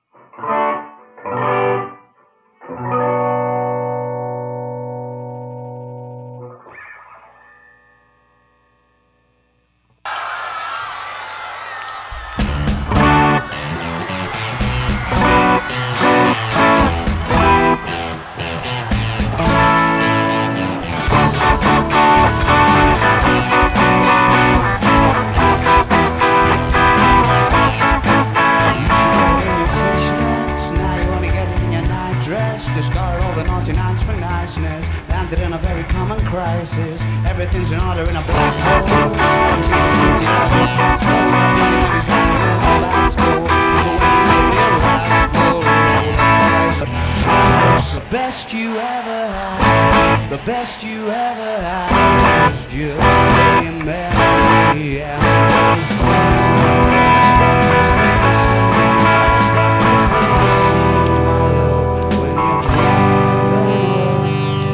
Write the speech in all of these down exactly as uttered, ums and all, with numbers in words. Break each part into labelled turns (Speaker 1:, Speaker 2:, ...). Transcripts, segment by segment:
Speaker 1: Discard all the naughty nights for niceness. Landed in a very common crisis. Everything's in order in a black hole. Jesus twenty hours in castle. She's hanging in Tabasco. The waves of your rascal. The best you ever had, the best you ever had was just a memory. And those dreams stopped as they were seen, stopped as they were seen, my love, when you dream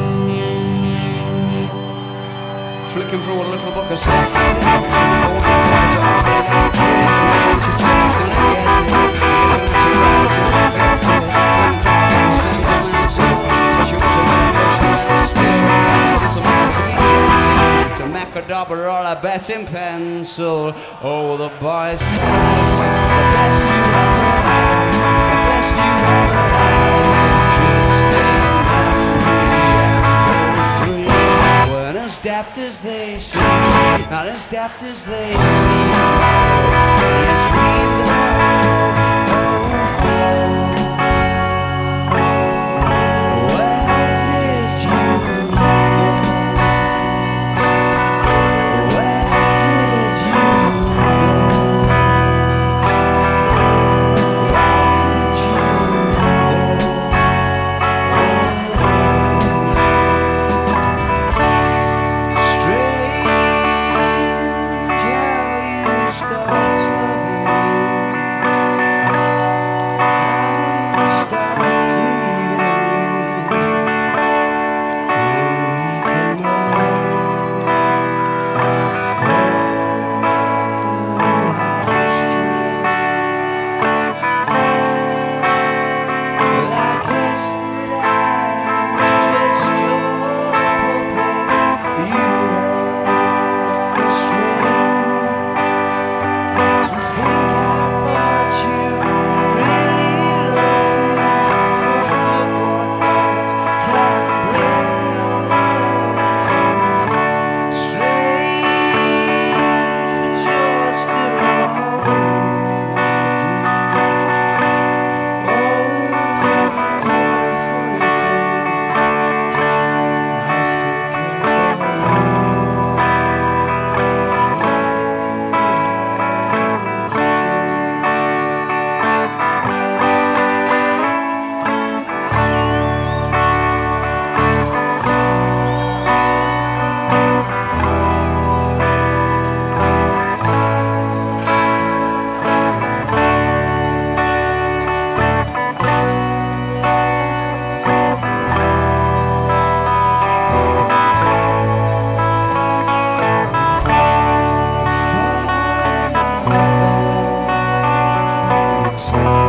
Speaker 1: them all. Flicking through a little book of sex tapes, and all the words are all about dream. And she thought she's gonna get it, guessing that she'd rather just forget it. One time, sends a man to so she was a little Russian letter skill. She did some fancy chanting to make a double or a betting pencil. Oh, the boys' class, the best you ever had, the best you ever had is just a memory. And those dreams weren't as daft as they seemed, not as daft as they seemed. You dreamed them all over. Take